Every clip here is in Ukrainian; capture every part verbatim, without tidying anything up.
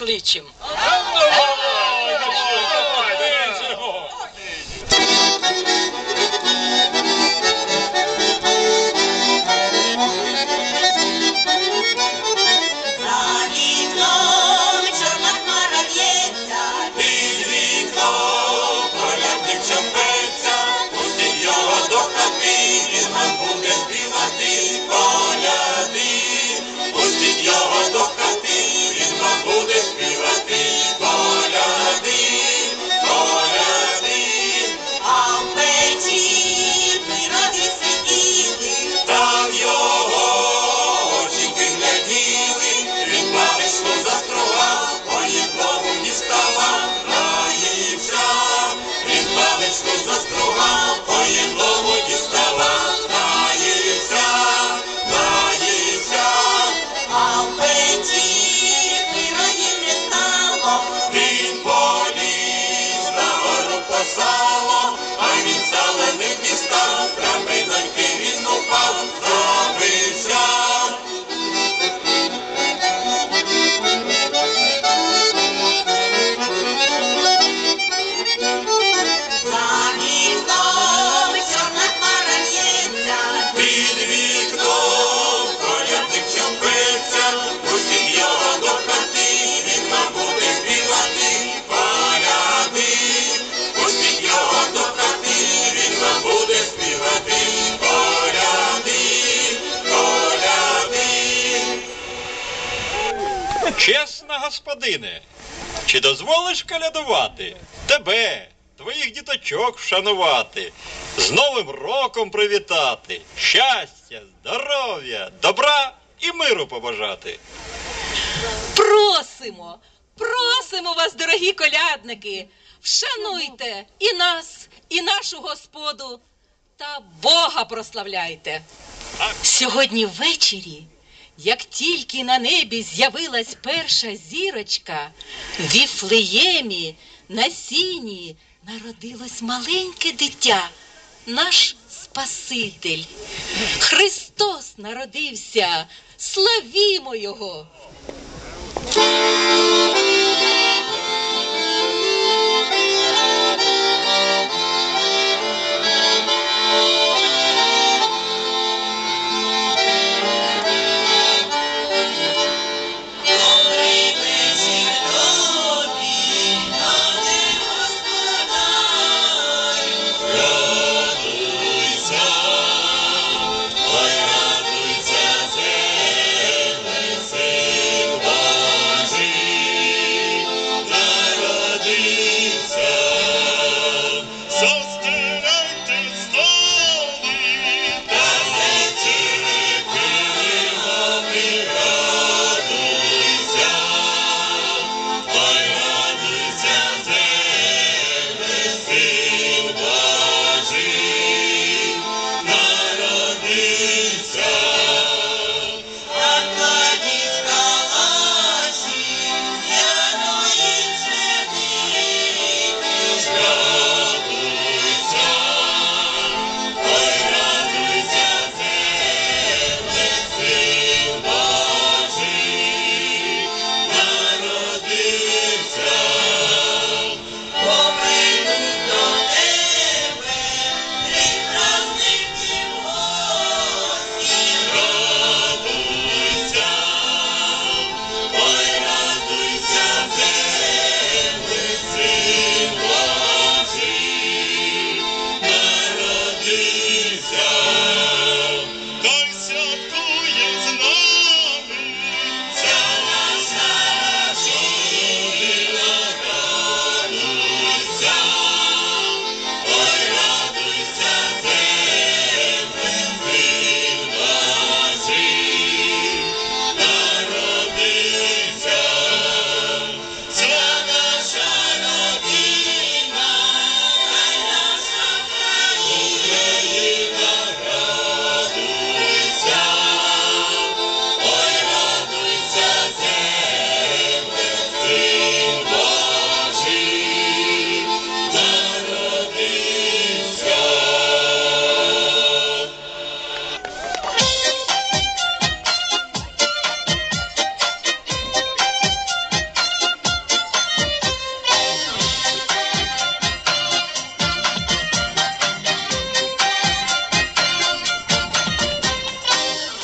покличем. Чесна господине, чи дозволиш колядувати? Тебе, твоїх діточок вшанувати, з Новим роком привітати, щастя, здоров'я, добра і миру побажати. Просимо, просимо вас, дорогі колядники, вшануйте і нас, і нашу Господу, та Бога прославляйте. Сьогодні ввечері, як тільки на небі з'явилась перша зірочка, в Віфлеємі на сіні народилось маленьке дитя, наш Спаситель. Христос народився, славімо Його! Ой, радуйся, земле, сину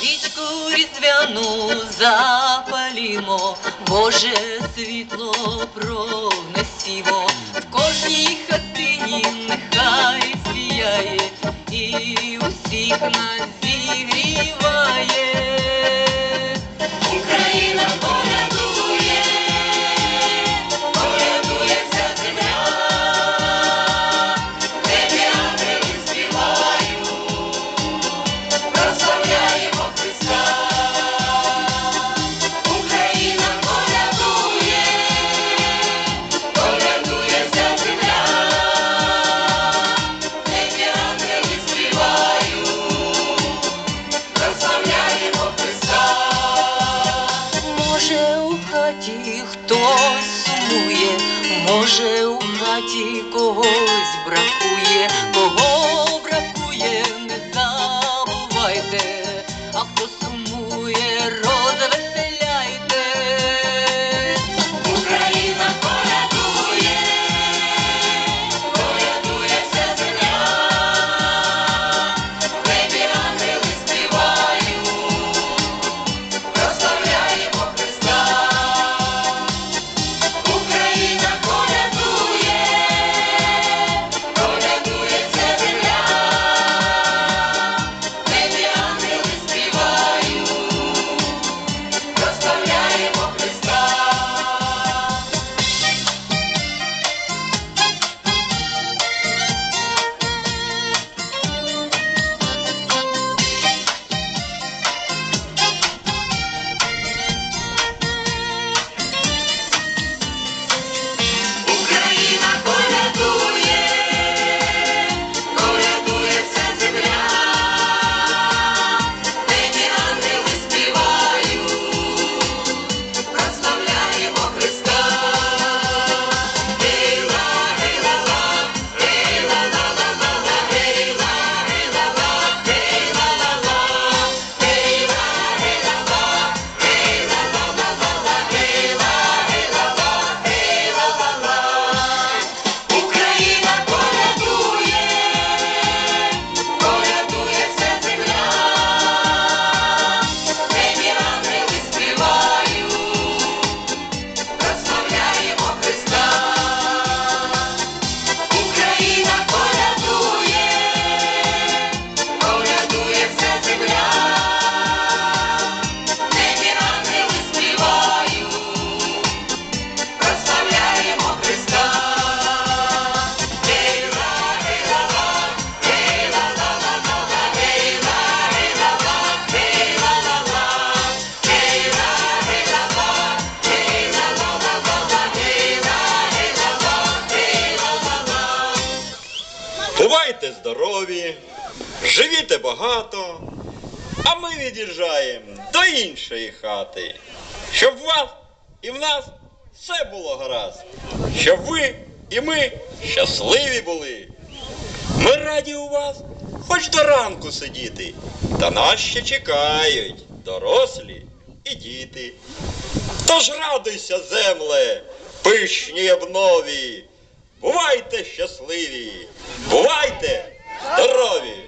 свічку різдвяну запалімо, Боже світло пронесімо, в кожній хатині нехай сіяє і усіх нас зігріває. Україна колядує, колядує вся земля, небі ангели співають, прославляємо Христа. Україна колядує, колядує вся земля, небі ангели співають, прославляємо Христа. Може у хаті хтось сумує, може у хаті когось бракує, кого бракує, не забувайте, а хто сумує, розвеселяйте. Україна колядує, колядує вся земля, небі ангели співають, прославляємо Христа. Україна колядує, колядує вся земля, небі ангели співають, прославляємо Христа. Україна колядує, колядує вся земля, небі ангели співають, прославляємо Христа. Гей-ла, гей-ла-ла, гей-ла-ла-ла-ла-ла, гей-ла, гей-ла-ла, гей-ла-ла-ла, гей-ла, гей-ла-ла, гей-ла-ла-ла-ла-ла, гей-ла, гей-ла-ла, гей-ла-ла-ла. Україна колядує, колядує вся земля, небі ангели співають, прославляємо Христа. Україна колядує, колядує вся земля, небі ангели співають, прославляємо Христа. Гей-ла, гей-ла-ла, гей-ла-ла-ла-ла-ла, гей-ла, гей-ла-ла, гей-ла-ла-ла, гей-ла, гей-ла-ла, гей-ла-ла-ла-ла-ла, гей-ла, гей-ла-ла, гей-ла-ла-ла. Бувайте здорові, живіте багато, а ми від'їжджаємо до іншої хати, щоб в вас і в нас все було гаразд, щоб ви і ми щасливі були. Ми раді у вас хоч до ранку сидіти, та нас ще чекають дорослі і діти. Тож радуйся, земле, пишній обнові, бувайте щасливі, бувайте здорові!